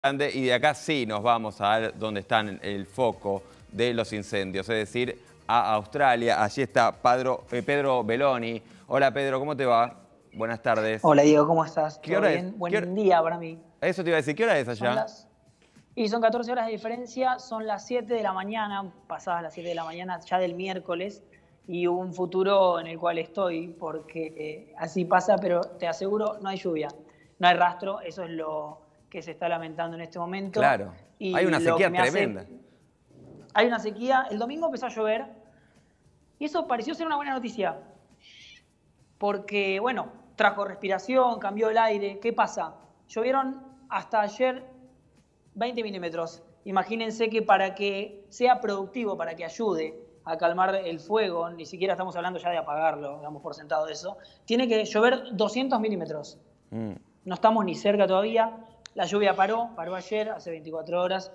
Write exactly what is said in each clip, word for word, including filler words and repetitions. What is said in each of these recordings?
grande y de acá sí nos vamos a ver dónde están el foco de los incendios, es decir, a Australia. Allí está Pedro, eh, Pedro Belloni. Hola Pedro, ¿cómo te va? Buenas tardes. Hola Diego, ¿cómo estás? ¿Qué ¿Todo hora es? bien? ¿Qué hora- Buen día para mí. Eso te iba a decir, ¿qué hora es Son allá? las... Y son catorce horas de diferencia, son las siete de la mañana, pasadas las siete de la mañana ya del miércoles, y un futuro en el cual estoy, porque eh, así pasa, pero te aseguro, no hay lluvia, no hay rastro, eso es lo que se está lamentando en este momento. Claro, hay Y una lo que sequía me hace... tremenda. Hay una sequía, el domingo empezó a llover, y eso pareció ser una buena noticia, porque, bueno, trajo respiración, cambió el aire. ¿Qué pasa? Llovieron hasta ayer veinte milímetros. Imagínense que para que sea productivo, para que ayude a calmar el fuego, ni siquiera estamos hablando ya de apagarlo, damos por sentado eso, tiene que llover doscientos milímetros. Mm. No estamos ni cerca todavía. La lluvia paró, paró ayer, hace veinticuatro horas.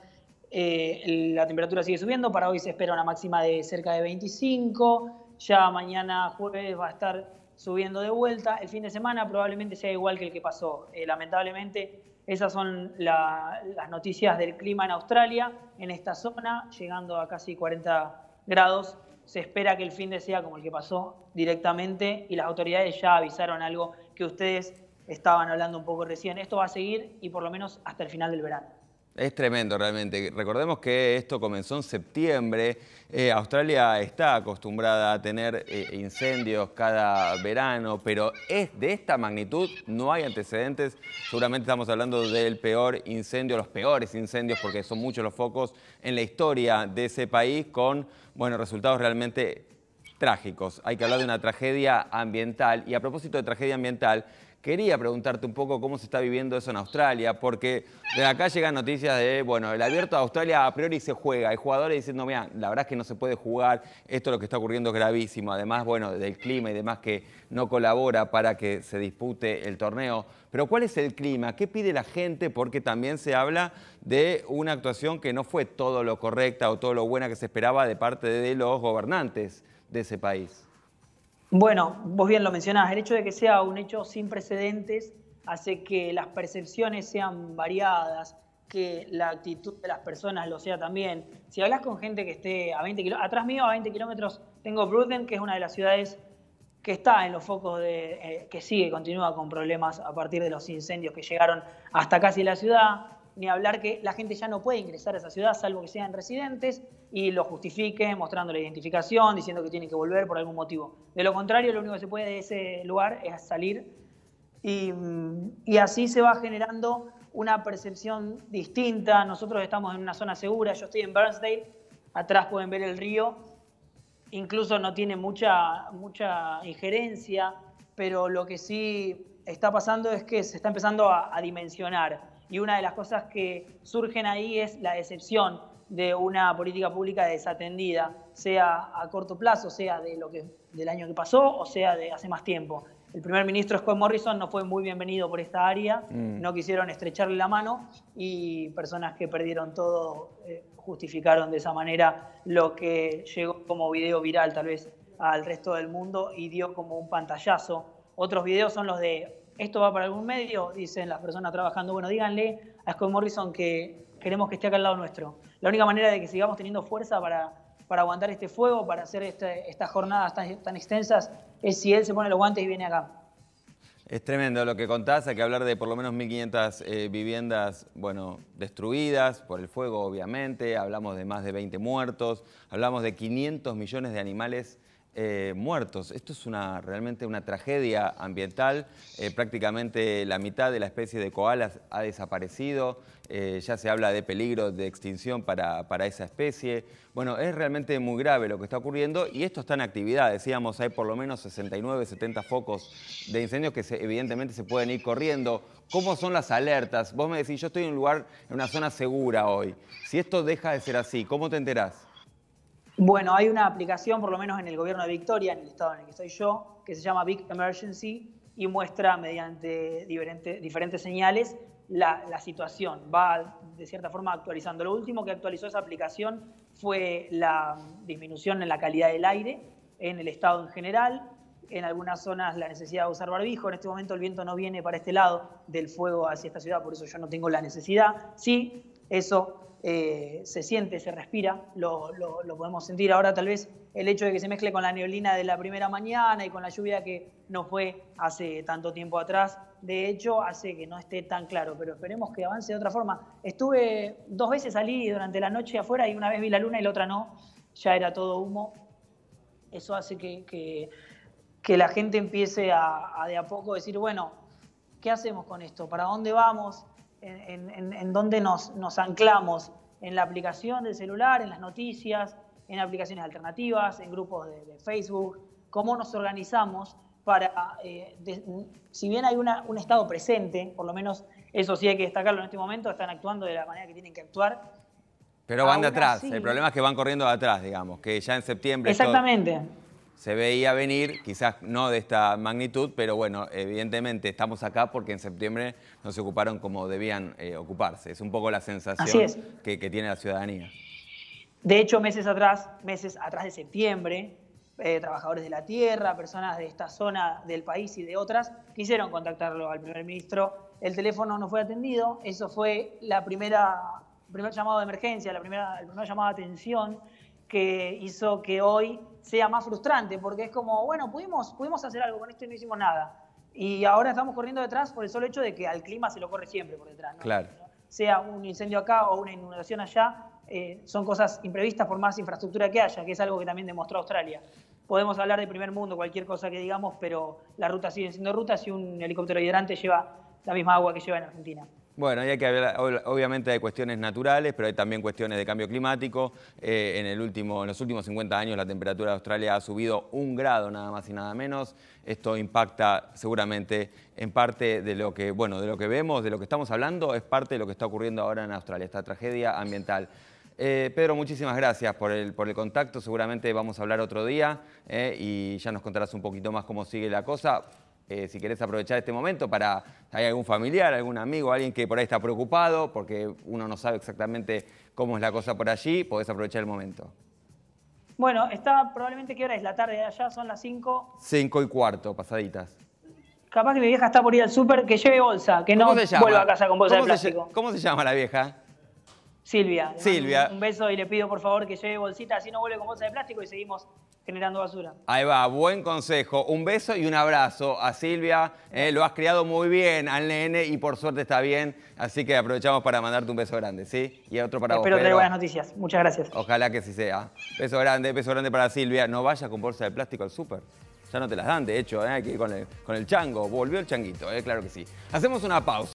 Eh, la temperatura sigue subiendo, para hoy se espera una máxima de cerca de veinticinco, ya mañana jueves va a estar subiendo de vuelta, el fin de semana probablemente sea igual que el que pasó. Eh, lamentablemente esas son la, las noticias del clima en Australia, en esta zona, llegando a casi cuarenta grados. Se espera que el fin de sea como el que pasó directamente y las autoridades ya avisaron algo que ustedes estaban hablando un poco recién. Esto va a seguir y por lo menos hasta el final del verano. Es tremendo realmente. Recordemos que esto comenzó en septiembre. Eh, Australia está acostumbrada a tener eh, incendios cada verano, pero es de esta magnitud, no hay antecedentes. Seguramente estamos hablando del peor incendio, los peores incendios, porque son muchos los focos en la historia de ese país, con bueno, resultados realmente trágicos. Hay que hablar de una tragedia ambiental. Y a propósito de tragedia ambiental, quería preguntarte un poco cómo se está viviendo eso en Australia, porque de acá llegan noticias de, bueno, el abierto de Australia a priori se juega. Hay jugadores diciendo, mira, la verdad es que no se puede jugar, esto lo que está ocurriendo es gravísimo. Además, bueno, del clima y demás que no colabora para que se dispute el torneo. Pero ¿cuál es el clima? ¿Qué pide la gente? Porque también se habla de una actuación que no fue todo lo correcta o todo lo buena que se esperaba de parte de los gobernantes de ese país. Bueno, vos bien lo mencionás, el hecho de que sea un hecho sin precedentes hace que las percepciones sean variadas, que la actitud de las personas lo sea también. Si hablas con gente que esté a veinte kilómetros, atrás mío a veinte kilómetros tengo Brisbane, que es una de las ciudades que está en los focos de, eh, que sigue, continúa con problemas a partir de los incendios que llegaron hasta casi la ciudad. Ni hablar que la gente ya no puede ingresar a esa ciudad salvo que sean residentes y lo justifique mostrando la identificación, diciendo que tienen que volver por algún motivo. De lo contrario, lo único que se puede de ese lugar es salir y, y así se va generando una percepción distinta. Nosotros estamos en una zona segura, yo estoy en Bairnsdale, atrás pueden ver el río, incluso no tiene mucha, mucha injerencia, pero lo que sí está pasando es que se está empezando a, a dimensionar. Y una de las cosas que surgen ahí es la decepción de una política pública desatendida, sea a corto plazo, sea de lo que, del año que pasó o sea de hace más tiempo. El primer ministro Scott Morrison no fue muy bienvenido por esta área, mm. no quisieron estrecharle la mano y personas que perdieron todo eh, justificaron de esa manera lo que llegó como video viral tal vez al resto del mundo y dio como un pantallazo. Otros videos son los de ¿esto va para algún medio? Dicen las personas trabajando. Bueno, díganle a Scott Morrison que queremos que esté acá al lado nuestro. La única manera de que sigamos teniendo fuerza para, para aguantar este fuego, para hacer este, estas jornadas tan, tan extensas, es si él se pone los guantes y viene acá. Es tremendo lo que contás, hay que hablar de por lo menos mil quinientas eh, viviendas, bueno, destruidas por el fuego, obviamente. Hablamos de más de veinte muertos, hablamos de quinientos millones de animales Eh, muertos. Esto es una, realmente una tragedia ambiental. Eh, prácticamente la mitad de la especie de koalas ha desaparecido. Eh, ya se habla de peligro de extinción para, para esa especie. Bueno, es realmente muy grave lo que está ocurriendo y esto está en actividad. Decíamos, hay por lo menos sesenta y nueve, setenta focos de incendios que se, evidentemente se pueden ir corriendo. ¿Cómo son las alertas? Vos me decís, yo estoy en un lugar, en una zona segura hoy. Si esto deja de ser así, ¿cómo te enterás? Bueno, hay una aplicación, por lo menos en el gobierno de Victoria, en el estado en el que estoy yo, que se llama Big Emergency y muestra mediante diferentes, diferentes señales la, la situación. Va, de cierta forma, actualizando. Lo último que actualizó esa aplicación fue la disminución en la calidad del aire en el estado en general, en algunas zonas la necesidad de usar barbijo. En este momento el viento no viene para este lado del fuego hacia esta ciudad, por eso yo no tengo la necesidad. Sí, eso eh, se siente, se respira, lo, lo, lo podemos sentir. Ahora tal vez el hecho de que se mezcle con la neblina de la primera mañana y con la lluvia que no fue hace tanto tiempo atrás, de hecho hace que no esté tan claro, pero esperemos que avance de otra forma. Estuve dos veces, salí durante la noche afuera y una vez vi la luna y la otra no, ya era todo humo. Eso hace que, que, que la gente empiece a, a de a poco decir, bueno, ¿qué hacemos con esto? ¿Para dónde vamos? ¿En, en, en dónde nos, nos anclamos? ¿En la aplicación del celular, en las noticias, en aplicaciones alternativas, en grupos de, de Facebook? ¿Cómo nos organizamos para, eh, de, si bien hay una, un estado presente, por lo menos eso sí hay que destacarlo en este momento, están actuando de la manera que tienen que actuar? Pero van de Aún atrás, así, el problema es que van corriendo de atrás, digamos, que ya en septiembre... Exactamente. Esto se veía venir, quizás no de esta magnitud, pero bueno, evidentemente estamos acá porque en septiembre no se ocuparon como debían eh, ocuparse. Es un poco la sensación es. que, que tiene la ciudadanía. De hecho, meses atrás, meses atrás de septiembre, eh, trabajadores de la tierra, personas de esta zona del país y de otras, quisieron contactarlo al primer ministro. El teléfono no fue atendido, eso fue la primera, el primer llamado de emergencia, la primera, el primer llamado de atención que hizo que hoy sea más frustrante, porque es como, bueno, pudimos, pudimos hacer algo con esto y no hicimos nada. Y ahora estamos corriendo detrás por el solo hecho de que al clima se lo corre siempre por detrás, ¿no? Claro. Sea un incendio acá o una inundación allá, eh, son cosas imprevistas por más infraestructura que haya, que es algo que también demostró Australia. Podemos hablar de primer mundo, cualquier cosa que digamos, pero las rutas siguen siendo rutas y un helicóptero hidrante lleva la misma agua que lleva en Argentina. Bueno, hay que hablar, obviamente hay cuestiones naturales, pero hay también cuestiones de cambio climático. Eh, en, el último, en los últimos cincuenta años la temperatura de Australia ha subido un grado nada más y nada menos. Esto impacta seguramente en parte de lo que, bueno, de lo que vemos, de lo que estamos hablando, es parte de lo que está ocurriendo ahora en Australia, esta tragedia ambiental. Eh, Pedro, muchísimas gracias por el, por el contacto. Seguramente vamos a hablar otro día eh, y ya nos contarás un poquito más cómo sigue la cosa. Eh, si querés aprovechar este momento para, ¿hay algún familiar, algún amigo, alguien que por ahí está preocupado porque uno no sabe exactamente cómo es la cosa por allí? Podés aprovechar el momento. Bueno, está probablemente, ¿qué hora es? La tarde de allá, son las cinco. Cinco y cuarto, pasaditas. Capaz que mi vieja está por ir al súper, que lleve bolsa, que no vuelva a casa con bolsa de plástico. ¿Cómo se llama la vieja? Silvia. Silvia. Un, un beso y le pido por favor que lleve bolsita, así no vuelve con bolsa de plástico y seguimos generando basura. Ahí va, buen consejo. Un beso y un abrazo a Silvia. Eh, lo has criado muy bien al nene y por suerte está bien. Así que aprovechamos para mandarte un beso grande, ¿sí? Y otro para vos, Espero tener Pedro. buenas noticias. Muchas gracias. Ojalá que sí sea. Beso grande, beso grande para Silvia. No vayas con bolsa de plástico al súper. Ya no te las dan, de hecho, ¿eh? Hay que ir con el, con el chango. Volvió el changuito, ¿eh? Claro que sí. Hacemos una pausa.